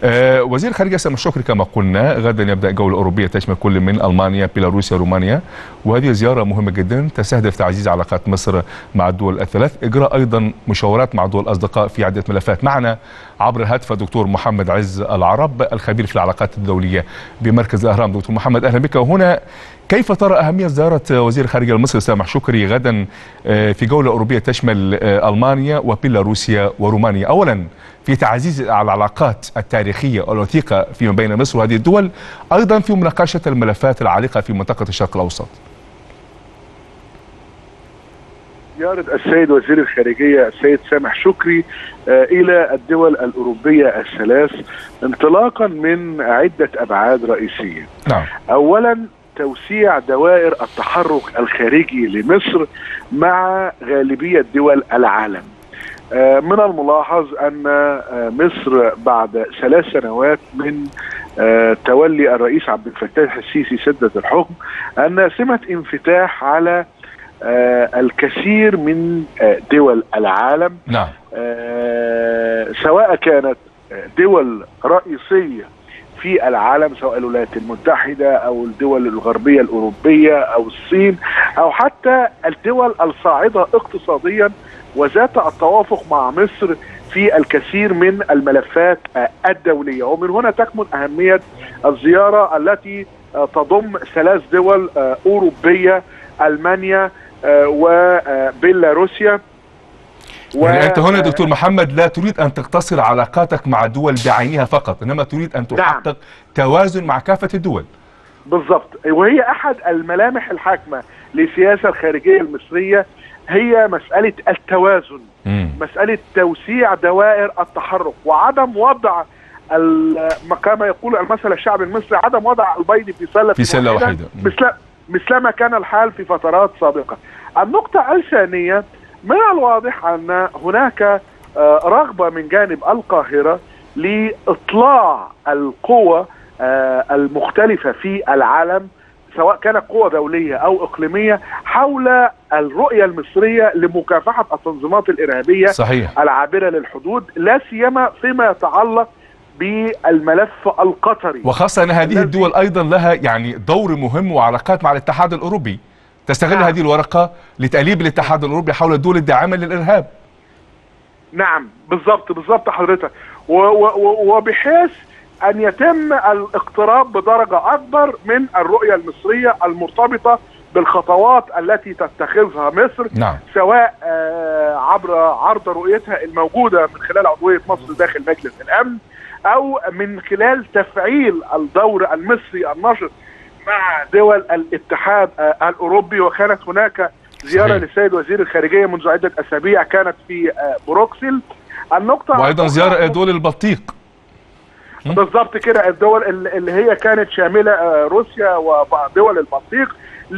وزير الخارجية سامح شكري كما قلنا غدا يبدأ جولة أوروبية تشمل كل من ألمانيا، بيلاروسيا، رومانيا، وهذه زيارة مهمة جدا تستهدف تعزيز علاقات مصر مع الدول الثلاث، إجراء أيضا مشاورات مع دول الأصدقاء في عدة ملفات. معنا عبر الهاتف الدكتور محمد عز العرب الخبير في العلاقات الدولية بمركز الأهرام. دكتور محمد أهلا بك. وهنا كيف ترى أهمية زيارة وزير الخارجية المصري سامح شكري غدا في جولة أوروبية تشمل ألمانيا وبيلاروسيا ورومانيا، أولا في تعزيز العلاقات التاريخية والوثيقة فيما بين مصر وهذه الدول، أيضا في مناقشة الملفات العالقة في منطقة الشرق الأوسط؟ زيارة السيد وزير الخارجية السيد سامح شكري إلى الدول الأوروبية الثلاث انطلاقا من عدة أبعاد رئيسية. نعم. أولا توسيع دوائر التحرك الخارجي لمصر مع غالبية دول العالم. من الملاحظ أن مصر بعد 3 سنوات من تولي الرئيس عبد الفتاح السيسي سدة الحكم أن سمة انفتاح على الكثير من دول العالم. نعم. سواء كانت دول رئيسية في العالم، سواء الولايات المتحدة أو الدول الغربية الأوروبية أو الصين أو حتى الدول الصاعدة اقتصاديا وذات التوافق مع مصر في الكثير من الملفات الدولية. ومن هنا تكمن أهمية الزيارة التي تضم 3 دول أوروبية، ألمانيا وبيلاروسيا. يعني أنت هنا دكتور محمد لا تريد أن تقتصر علاقاتك مع دول بعينها فقط، إنما تريد أن تحقق نعم. توازن مع كافة الدول. بالضبط، وهي أحد الملامح الحاكمة للسياسة الخارجية المصرية هي مسألة التوازن، مسألة توسيع دوائر التحرك وعدم وضع كما يقول المثل الشعبي المصري عدم وضع البيض في سلة واحدة مثلما كان الحال في فترات سابقة. النقطة الثانية، من الواضح أن هناك رغبة من جانب القاهرة لإطلاع القوى المختلفة في العالم سواء كانت قوى دولية أو إقليمية حول الرؤية المصرية لمكافحة التنظيمات الإرهابية. صحيح. العابرة للحدود، لا سيما فيما يتعلق بالملف القطري، وخاصة أن هذه الدول أيضا لها يعني دور مهم وعلاقات مع الاتحاد الأوروبي تستغل هذه الورقة لتأليب الاتحاد الأوروبي حول الدول الداعمة للإرهاب. نعم بالضبط حضرتك، وبحيث أن يتم الاقتراب بدرجة أكبر من الرؤية المصرية المرتبطة بالخطوات التي تتخذها مصر. نعم. سواء عبر عرض رؤيتها الموجودة من خلال عضوية مصر داخل مجلس الأمن أو من خلال تفعيل الدور المصري النشط مع دول الاتحاد الأوروبي. وكانت هناك زيارة للسيد وزير الخارجية منذ عدة أسابيع كانت في بروكسل. النقطة وأيضا زيارة دول البلطيق. بالضبط كده، الدول اللي هي كانت شاملة روسيا ودول البلطيق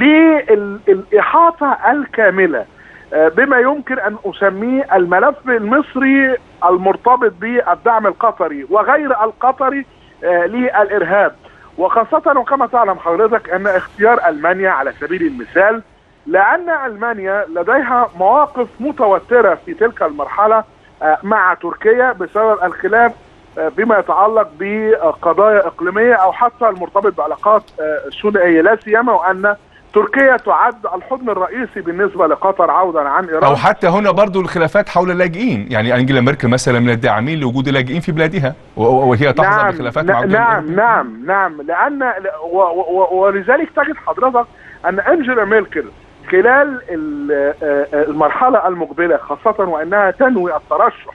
للإحاطة الكاملة بما يمكن أن أسميه الملف المصري المرتبط بالدعم القطري وغير القطري للإرهاب. وخاصة وكما تعلم حضرتك أن اختيار ألمانيا على سبيل المثال، لأن ألمانيا لديها مواقف متوترة في تلك المرحلة مع تركيا بسبب الخلاف بما يتعلق بقضايا إقليمية أو حتى المرتبط بعلاقات ثنائية، لا سيما وأن تركيا تعد الحضن الرئيسي بالنسبة لقطر عودا عن إيران. أو حتى هنا برضو الخلافات حول اللاجئين، يعني أنجيلا ميركل مثلا من الداعمين لوجود اللاجئين في بلادها وهي تحظى بخلافات مع نعم لأن ولذلك تجد حضرتك أن أنجيلا ميركل خلال المرحلة المقبلة خاصة وأنها تنوي الترشح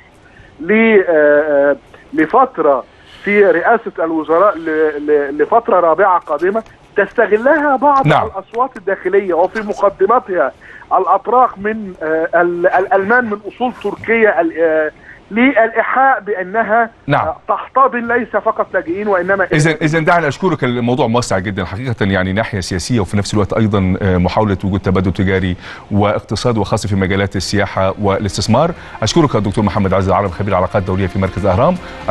لفترة في رئاسة الوزراء لفترة رابعة قادمة تستغلها بعض الأصوات الداخلية وفي مقدمتها الأطراق من الألمان من أصول تركية للإيحاء بأنها تحتضن ليس فقط لاجئين وإنما إذا دعني أشكرك. الموضوع موسع جدا حقيقة، يعني ناحية سياسية وفي نفس الوقت أيضا محاولة وجود تبادل تجاري واقتصاد وخاصة في مجالات السياحة والاستثمار. أشكرك الدكتور محمد عز العرب خبير العلاقات الدولية في مركز أهرام.